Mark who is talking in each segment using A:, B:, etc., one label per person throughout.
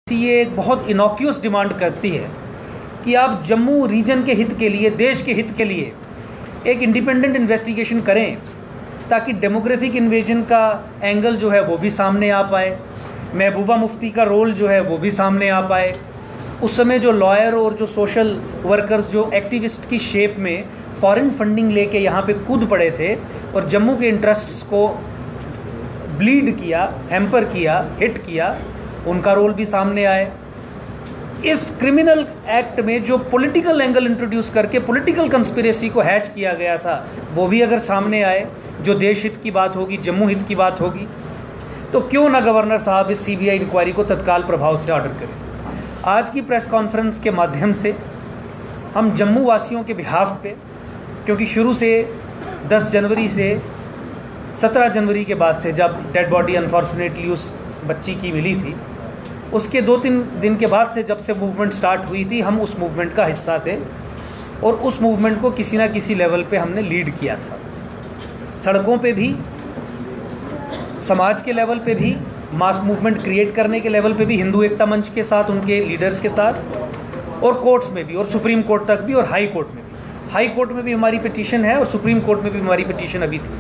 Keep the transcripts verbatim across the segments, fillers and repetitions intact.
A: ये एक बहुत इनोक्यूअस डिमांड करती है कि आप जम्मू रीजन के हित के लिए, देश के हित के लिए एक इंडिपेंडेंट इन्वेस्टिगेशन करें ताकि डेमोग्राफिक इन्वेजन का एंगल जो है वो भी सामने आ पाए, महबूबा मुफ्ती का रोल जो है वो भी सामने आ पाए। उस समय जो लॉयर और जो सोशल वर्कर्स जो एक्टिविस्ट की शेप में फॉरेन फंडिंग लेके यहाँ पे कूद पड़े थे और जम्मू के इंटरेस्ट्स को ब्लीड किया, हैम्पर किया, हिट किया, उनका रोल भी सामने आए। इस क्रिमिनल एक्ट में जो पॉलिटिकल एंगल इंट्रोड्यूस करके पॉलिटिकल कंस्पिरेसी को हैच किया गया था वो भी अगर सामने आए, जो देश हित की बात होगी, जम्मू हित की बात होगी, तो क्यों ना गवर्नर साहब इस सीबीआई इंक्वायरी को तत्काल प्रभाव से ऑर्डर करें। आज की प्रेस कॉन्फ्रेंस के माध्यम से हम जम्मू वासियों के बिहाफ पे, क्योंकि शुरू से दस जनवरी से सत्रह जनवरी के बाद से जब डेड बॉडी अनफॉर्चुनेटली उस बच्ची की मिली थी, उसके दो तीन दिन के बाद से जब से मूवमेंट स्टार्ट हुई थी, हम उस मूवमेंट का हिस्सा थे और उस मूवमेंट को किसी ना किसी लेवल पे हमने लीड किया था। सड़कों पे भी, समाज के लेवल पे भी, मास मूवमेंट क्रिएट करने के लेवल पे भी, हिंदू एकता मंच के साथ, उनके लीडर्स के साथ, और कोर्ट्स में भी, और सुप्रीम कोर्ट तक भी, और हाई कोर्ट में भी। हाई कोर्ट में भी हमारी पिटीशन है और सुप्रीम कोर्ट में भी हमारी पिटीशन अभी थी।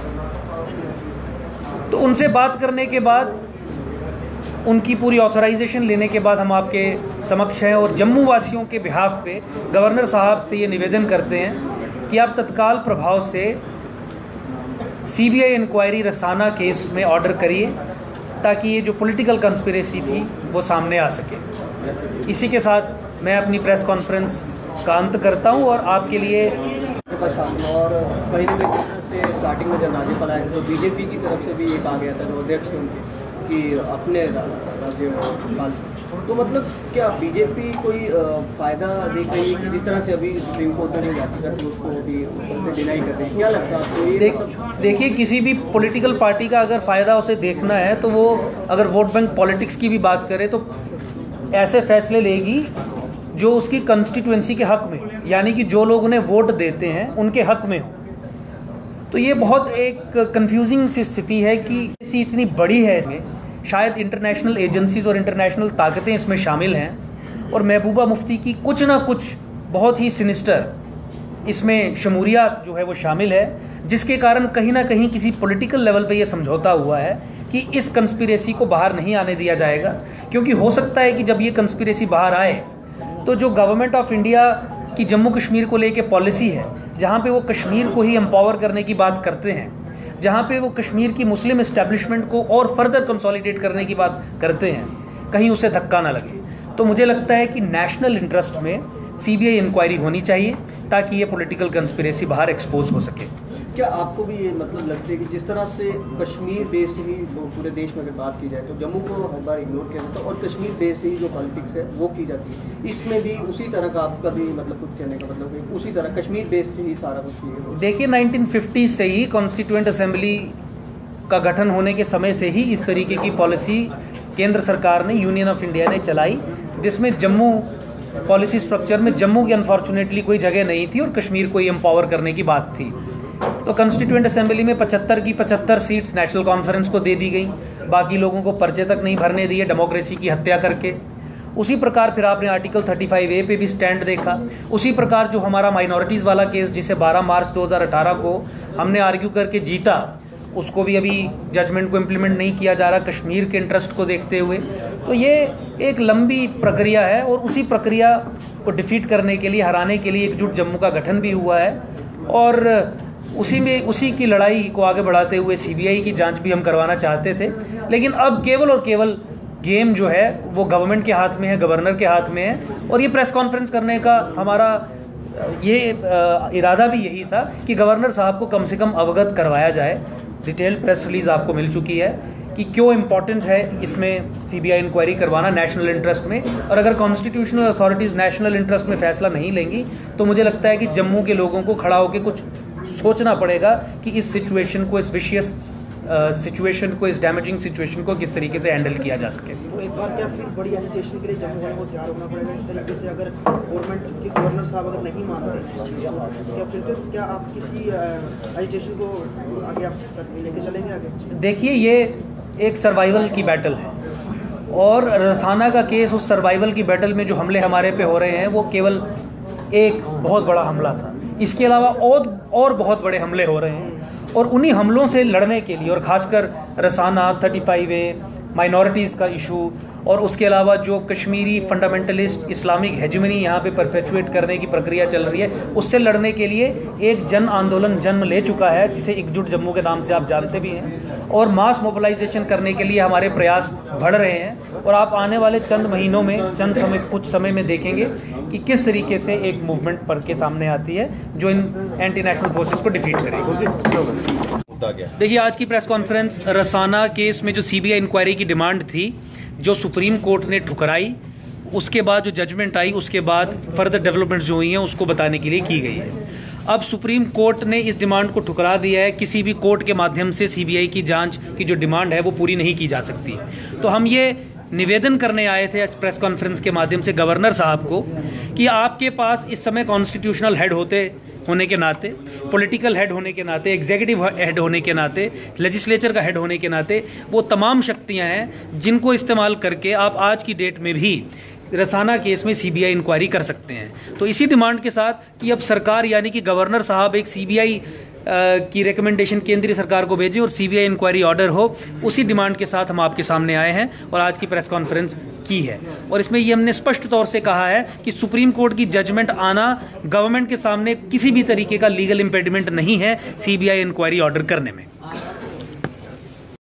A: तो उनसे बात करने के बाद, उनकी पूरी ऑथराइजेशन लेने के बाद हम आपके समक्ष हैं और जम्मू वासियों के बिहाफ पे गवर्नर साहब से ये निवेदन करते हैं कि आप तत्काल प्रभाव से सीबीआई इंक्वायरी रसाना केस में ऑर्डर करिए ताकि ये जो पॉलिटिकल कंस्पिरेसी थी वो सामने आ सके। इसी के साथ मैं अपनी प्रेस कॉन्फ्रेंस का अंत करता हूं और आपके लिए
B: और पहले से स्टार्टिंग में जब राज्यपाल आए तो बीजेपी की तरफ से भी ये कहा गया था, जो अध्यक्ष थे उनके, कि अपने राज्यपाल, तो मतलब क्या बीजेपी कोई फायदा देख रही है कि जिस तरह से अभी सुप्रीम कोर्ट में जाती करती उसको भी उससे डिनाई कर रही है? क्या लगता है आपको?
A: देख देखिए, किसी भी पॉलिटिकल पार्टी का अगर फ़ायदा उसे देखना है तो वो अगर वोट बैंक पॉलिटिक्स की भी बात करे तो ऐसे फैसले लेगी जो उसकी कंस्टिट्यूएंसी के हक में, यानी कि जो लोग उन्हें वोट देते हैं उनके हक में हो। तो ये बहुत एक कंफ्यूजिंग सी स्थिति है कि इसी इतनी बड़ी है, इसमें शायद इंटरनेशनल एजेंसीज और इंटरनेशनल ताकतें इसमें शामिल हैं और महबूबा मुफ्ती की कुछ ना कुछ बहुत ही सिनिस्टर इसमें शमूलियत जो है वो शामिल है, जिसके कारण कहीं ना कहीं किसी पॉलिटिकल लेवल पे ये समझौता हुआ है कि इस कंस्पिरेसी को बाहर नहीं आने दिया जाएगा। क्योंकि हो सकता है कि जब ये कंस्पिरेसी बाहर आए तो जो गवर्नमेंट ऑफ इंडिया की जम्मू कश्मीर को लेके पॉलिसी है, जहाँ पे वो कश्मीर को ही एम्पावर करने की बात करते हैं, जहाँ पे वो कश्मीर की मुस्लिम इस्टेब्लिशमेंट को और फर्दर कंसोलिडेट करने की बात करते हैं, कहीं उसे धक्का ना लगे। तो मुझे लगता है कि नेशनल इंटरेस्ट में सीबीआई इंक्वायरी होनी चाहिए ताकि ये पॉलिटिकल कंस्पिरेसी बाहर एक्सपोज हो सके।
B: क्या आपको भी ये मतलब लगता है कि जिस तरह से कश्मीर बेस्ड ही पूरे देश में अगर बात की जाए तो जम्मू को हर बार इग्नोर किया जाता है और कश्मीर बेस्ड ही जो पॉलिटिक्स है वो की जाती है, इसमें भी उसी तरह का आपका भी मतलब कुछ कहने का मतलब है उसी तरह कश्मीर बेस्ड ही सारा कुछ?
A: देखिए, नाइनटीन फिफ्टी से ही कॉन्स्टिट्यूएंट असेंबली का गठन होने के समय से ही इस तरीके की पॉलिसी केंद्र सरकार ने, यूनियन ऑफ इंडिया ने चलाई, जिसमें जम्मू पॉलिसी स्ट्रक्चर में जम्मू की अनफॉर्चुनेटली कोई जगह नहीं थी और कश्मीर को ही एम्पावर करने की बात थी। तो कॉन्स्टिट्यूएंट असेंबली में पचहत्तर की पचहत्तर सीट्स नेशनल कॉन्फ्रेंस को दे दी गई, बाकी लोगों को पर्चे तक नहीं भरने दिए डेमोक्रेसी की हत्या करके। उसी प्रकार फिर आपने आर्टिकल थर्टी फाइव ए पे भी स्टैंड देखा। उसी प्रकार जो हमारा माइनॉरिटीज़ वाला केस जिसे बारह मार्च दो हज़ार अठारह को हमने आर्ग्यू करके जीता, उसको भी अभी जजमेंट को इम्प्लीमेंट नहीं किया जा रहा कश्मीर के इंटरेस्ट को देखते हुए। तो ये एक लंबी प्रक्रिया है और उसी प्रक्रिया को डिफीट करने के लिए, हराने के लिए एकजुट जम्मू का गठन भी हुआ है और उसी में उसी की लड़ाई को आगे बढ़ाते हुए सीबीआई की जांच भी हम करवाना चाहते थे। लेकिन अब केवल और केवल गेम जो है वो गवर्नमेंट के हाथ में है, गवर्नर के हाथ में है। और ये प्रेस कॉन्फ्रेंस करने का हमारा ये इरादा भी यही था कि गवर्नर साहब को कम से कम अवगत करवाया जाए। डिटेल्ड प्रेस रिलीज आपको मिल चुकी है कि क्यों इम्पोर्टेंट है इसमें सीबीआई इंक्वायरी करवाना नेशनल इंटरेस्ट में। और अगर कॉन्स्टिट्यूशनल अथॉरिटीज़ नेशनल इंटरेस्ट में फैसला नहीं लेंगी तो मुझे लगता है कि जम्मू के लोगों को खड़ा होकर कुछ सोचना पड़ेगा कि इस सिचुएशन को, इस विशियस सिचुएशन को, इस डैमेजिंग सिचुएशन को किस तरीके से हैंडल किया जा सके।
C: तो एक बार क्या फिर बड़ी एजिटेशन के लिए जम्मू वालों को तैयार होना पड़ेगा इस तरीके से? अगर गवर्नमेंट के गवर्नर साहब अगर नहीं मानते क्या फिर तो क्या आप किसी एजिटेशन को आगे आप लेके चलेंगे आगे?
A: देखिए, ये एक सर्वाइवल की बैटल है और रसाना का केस, उस सर्वाइवल की बैटल में जो हमले हमारे पे हो रहे हैं वो केवल एक बहुत बड़ा हमला था। इसके अलावा और और बहुत बड़े हमले हो रहे हैं और उन्हीं हमलों से लड़ने के लिए, और ख़ासकर Rasana, thirty five A, minorities का इशू और उसके अलावा जो कश्मीरी फंडामेंटलिस्ट इस्लामिक हेजमनी यहाँ पे परपेचुएट करने की प्रक्रिया चल रही है, उससे लड़ने के लिए एक जन आंदोलन जन्म ले चुका है जिसे एकजुट जम्मू के नाम से आप जानते भी हैं। और मास मोबिलाइजेशन करने के लिए हमारे प्रयास बढ़ रहे हैं और आप आने वाले चंद महीनों में, चंद समय कुछ समय में देखेंगे कि किस तरीके से एक मूवमेंट पर के सामने आती है जो इन एंटी नेशनल फोर्सेस को डिफीट करेगी। देखिए, आज की प्रेस कॉन्फ्रेंस रसाना केस में जो सीबीआई इंक्वायरी की डिमांड थी, जो सुप्रीम कोर्ट ने ठुकराई, उसके बाद जो जजमेंट आई, उसके बाद फर्दर डेवलपमेंट्स जो हुई हैं उसको बताने के लिए की गई है। अब सुप्रीम कोर्ट ने इस डिमांड को ठुकरा दिया है। किसी भी कोर्ट के माध्यम से सीबीआई की जांच की जो डिमांड है वो पूरी नहीं की जा सकती। तो हम ये निवेदन करने आए थे इस प्रेस कॉन्फ्रेंस के माध्यम से गवर्नर साहब को कि आपके पास इस समय कॉन्स्टिट्यूशनल हेड होते होने के नाते, पॉलिटिकल हेड होने के नाते, एग्जीक्यूटिव हेड होने के नाते, लेजिस्लेचर का हेड होने के नाते वो तमाम शक्तियां हैं जिनको इस्तेमाल करके आप आज की डेट में भी रसाना केस में सीबीआई इंक्वायरी कर सकते हैं। तो इसी डिमांड के साथ कि अब सरकार यानी कि गवर्नर साहब एक सीबीआई की रिकमेंडेशन केंद्रीय सरकार को भेजें और सीबीआई इंक्वायरी ऑर्डर हो, उसी डिमांड के साथ हम आपके सामने आए हैं और आज की प्रेस कॉन्फ्रेंस की है। और इसमें ये हमने स्पष्ट तौर से कहा है कि सुप्रीम कोर्ट की जजमेंट आना गवर्नमेंट के सामने किसी भी तरीके का लीगल इम्पेडिमेंट नहीं है सीबीआई इंक्वायरी ऑर्डर करने में।